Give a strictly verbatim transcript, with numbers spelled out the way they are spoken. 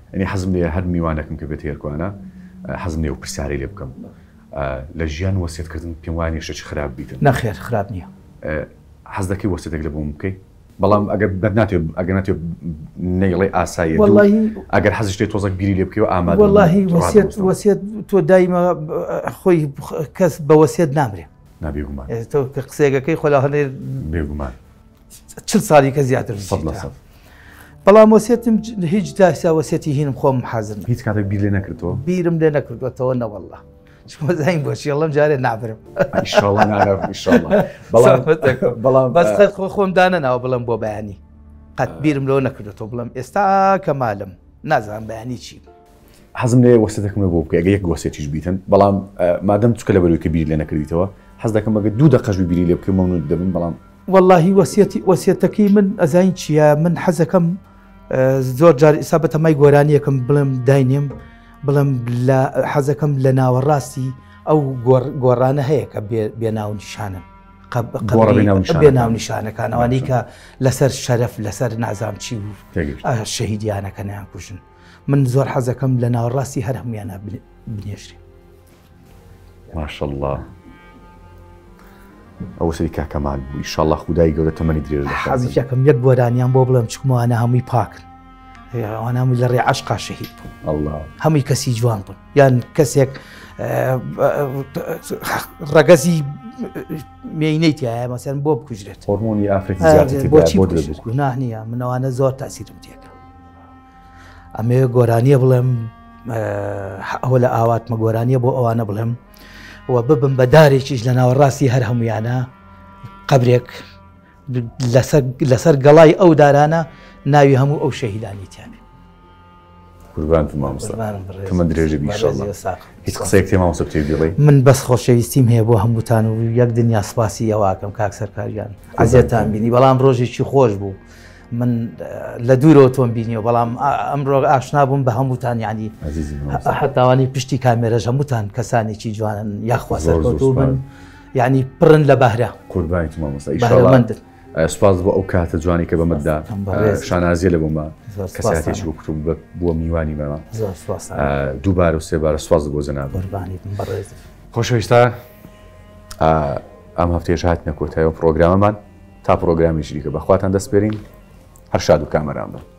يعني حەزم لێ هەر میوانێکم کە بێت هێرکوانە حەزم لێ و پرسیارەی لێ بکەم لە ژیان وەسیەتکردن پێم وایە شتێکی خراپ بیتن. نەخێر خراپ نییە. حەز دەکەی وەسیەتێک لە بۆم بکەی بەڵام ئەگەر بەرناتێ ئەگەر ناتێ نەیڵێ ئاساییە ئەگەر حەزش لێ تۆزێک بیری لێ بکەوە ئامادە. وەڵاهی وەسیەت وەسیەت تۆ دایمە خۆی کەس بە وەسیەت نامرێ. نابێگومان. تۆ کە قسەیەکەکەی خۆ لە هەنێ بێگومان. چل ساڵی کە زیاتر بەڵام وەسیەتم هیچ داسا وەسیەتی هینم خۆم حەزر هیچ کاتێک بیر لێ نەکردەوە؟ بیرم لێ نەکردوێتەوە نەوەڵڵا. چۆن زین بۆ شێڵم جارێ نابرم. ئینشاڵڵا نارەم ئینشاڵڵا. بەڵام بەڵام بەس خۆم دانەناوە بڵم بۆ بەیانی. قەت بیرم لەوە نەکردێتەوە بڵم ئێستا کە مالم نازانم بەیانی چی. حەزم لێ وەسیەتێکم لێ بۆ بکەی ئەگەر یەک وەسیەتیش بیتن بەڵام مادەم چکە لە بەرەوەی کە بیر لێ نەکردیتەوە حەز دەکەم ئەگەر دوو دەقەش بیری لێ بکەم مەمنون دەبم بەڵام واللهی وەسیەتی وەسیەتەکەی من ئەزانین چییە من حەزەکەم زۆر جار ئێستا بە تەمای گۆرانیەکەم بڵم داینێم بڵم حەزەکەم لە ناوەڕاستی ئەو گۆڕانە هەیە کە بێناو نیشانن بێناو نیشانەکان ئەوانەی کە لەسەر شەرەف لەسەر نازام چی و شەهیدیانەکە نیان کوژن من زۆر حەزەکەم لە ناوەڕاستی هەر هەمویانە بنێژرێ. ماشەڵڵا ئەو سەری کاکەمان بوو ئینشاڵڵا خودای گەورە تەمەنی درێژ حەزیەکەم یەک گۆرانیان بۆ بڵم چکمەوانە هەمووی پاکن ئەوانە هەمووی لە ڕێ عەشقا شەهید بوون هەمووی کەسی جوان بوون یان کەسێک ڕەگەزی مێینەی تایە مەسەن بۆ بکوژرێت هۆرمۆنی ئافرەتی زیاتر بۆچی گوناه نییە من ئەوانە زۆر تاسیرم تێکە. ئەمێ گۆرانیە بڵێم ئەوە لە ئاواتمە گۆرانیە بۆ ئەوانە بڵێم و ببم بە دارێکیش لە ناوەڕاستی هەر هەمویانە قەبرێک لەسەر گەڵای ئەو دارانە ناوی هەموو ئەو شەهیدانی تیانێ. قوربانت مامۆستا تەمەن درێژی ئینشاڵڵا. هیچ قسەیەک تێ مامۆستا بتێ بڵێ؟ من بەس خۆشەویستیم هەیە بۆ هەمووتان و یەک دنیا سپاسی ئەوواکەم کاک سەرکاریان عەزیەتان بینی بەڵام ڕۆژێکی خۆش بوو من لە دوورەوە تۆم بینیەوە بەڵام ئەمڕۆ ئاشنا بووم بە هەمووتان یعنی هەتاوانی پشتی کامێرەش هەمووتان کەسانێکی جوانن یاخوا سەرکەوتوو بن یعنی پڕن لە بەهرە. قوربانیت مامۆستا ئینشاڵڵا سوپاس بۆ ئەو کاتە جوانی کە بەمەتدا شانازیە لە بۆمە کەساتێکی بۆ کوتم بووە میوانی بەمە دووبارە و سێبارە سوپاس بۆ جەناب. خۆشەویستە ئەم هەفتەیەش هاتینە کۆتاییەوە پرۆگرامەمان تا پرۆگرامی ژیری کە بەخواتان دەسپێرین هەر شاد و کامەران بن.